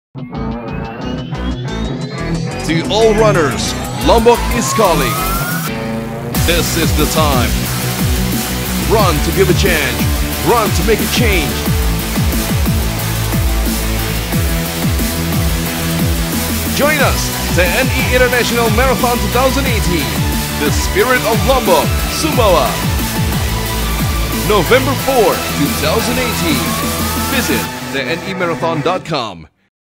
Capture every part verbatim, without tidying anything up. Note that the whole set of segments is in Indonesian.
To all runners, Lombok is calling. This is the time. Run to give a change. Run to make a change. Join us, T N I International Marathon twenty eighteen. The Spirit of Lombok, Sumbawa. November fourth, twenty eighteen. Visit T N I marathon dot com.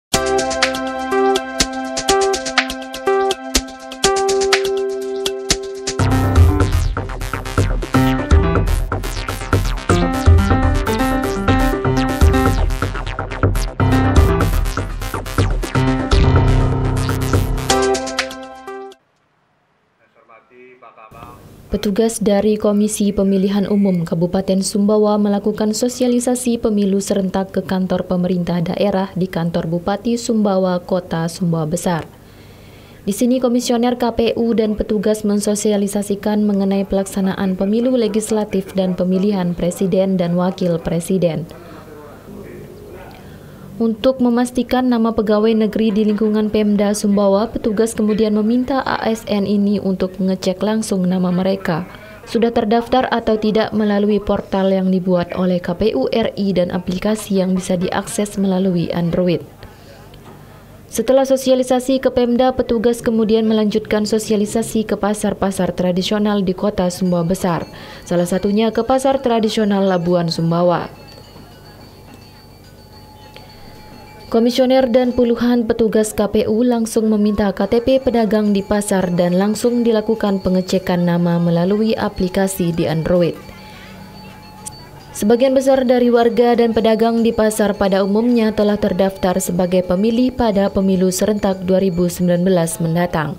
Petugas dari Komisi Pemilihan Umum Kabupaten Sumbawa melakukan sosialisasi pemilu serentak ke kantor pemerintah daerah di kantor Bupati Sumbawa, Kota Sumbawa Besar. Di sini komisioner K P U dan petugas mensosialisasikan mengenai pelaksanaan pemilu legislatif dan pemilihan presiden dan wakil presiden. Untuk memastikan nama pegawai negeri di lingkungan Pemda Sumbawa, petugas kemudian meminta A S N ini untuk mengecek langsung nama mereka sudah terdaftar atau tidak melalui portal yang dibuat oleh K P U R I dan aplikasi yang bisa diakses melalui Android. Setelah sosialisasi ke Pemda, petugas kemudian melanjutkan sosialisasi ke pasar-pasar tradisional di Kota Sumbawa Besar, salah satunya ke Pasar Tradisional Labuan Sumbawa. Komisioner dan puluhan petugas K P U langsung meminta K T P pedagang di pasar dan langsung dilakukan pengecekan nama melalui aplikasi di Android. Sebagian besar dari warga dan pedagang di pasar pada umumnya telah terdaftar sebagai pemilih pada pemilu serentak dua ribu sembilan belas mendatang.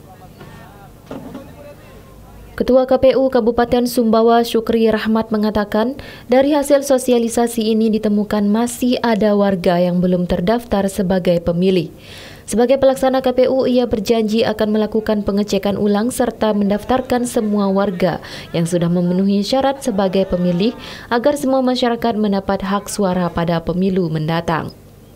Ketua K P U Kabupaten Sumbawa Syukri Rahmat mengatakan, dari hasil sosialisasi ini ditemukan masih ada warga yang belum terdaftar sebagai pemilih. Sebagai pelaksana K P U, ia berjanji akan melakukan pengecekan ulang serta mendaftarkan semua warga yang sudah memenuhi syarat sebagai pemilih agar semua masyarakat mendapat hak suara pada pemilu mendatang.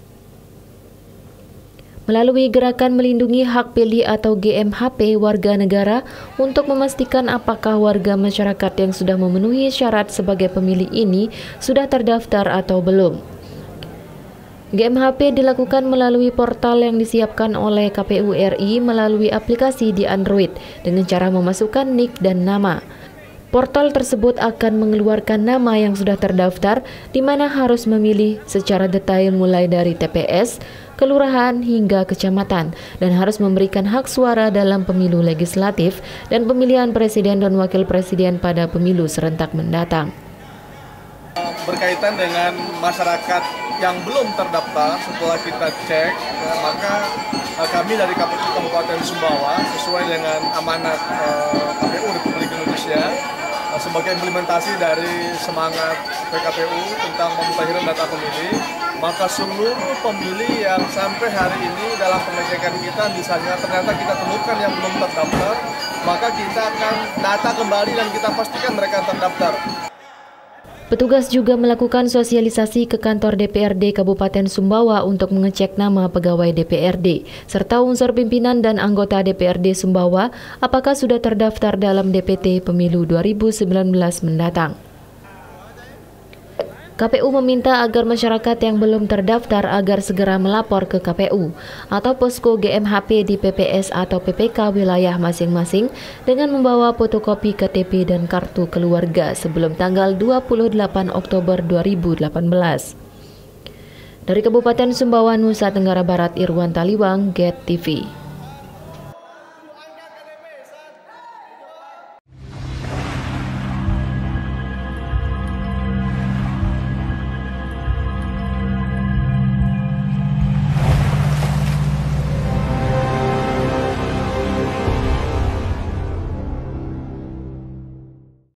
Melalui gerakan melindungi hak pilih atau G M H P warga negara untuk memastikan apakah warga masyarakat yang sudah memenuhi syarat sebagai pemilih ini sudah terdaftar atau belum. G M H P dilakukan melalui portal yang disiapkan oleh K P U R I melalui aplikasi di Android dengan cara memasukkan nik dan nama. Portal tersebut akan mengeluarkan nama yang sudah terdaftar, di mana harus memilih secara detail mulai dari T P S, kelurahan hingga kecamatan, dan harus memberikan hak suara dalam pemilu legislatif dan pemilihan presiden dan wakil presiden pada pemilu serentak mendatang. Berkaitan dengan masyarakat yang belum terdaftar, setelah kita cek, maka kami dari K P U Kabupaten Sumbawa sesuai dengan amanat K P U Republik Indonesia sebagai implementasi dari semangat P K P U tentang pemutahiran data pemilih, maka seluruh pemilih yang sampai hari ini dalam pengecekan kita misalnya ternyata kita temukan yang belum terdaftar, maka kita akan data kembali dan kita pastikan mereka terdaftar. Petugas juga melakukan sosialisasi ke kantor D P R D Kabupaten Sumbawa untuk mengecek nama pegawai D P R D, serta unsur pimpinan dan anggota D P R D Sumbawa apakah sudah terdaftar dalam D P T Pemilu dua ribu sembilan belas mendatang. K P U meminta agar masyarakat yang belum terdaftar agar segera melapor ke K P U atau posko G M H P di P P S atau P P K wilayah masing-masing dengan membawa fotokopi K T P dan kartu keluarga sebelum tanggal dua puluh delapan Oktober dua ribu delapan belas. Dari Kabupaten Sumbawa, Nusa Tenggara Barat, Irwan Taliwang, Get T V.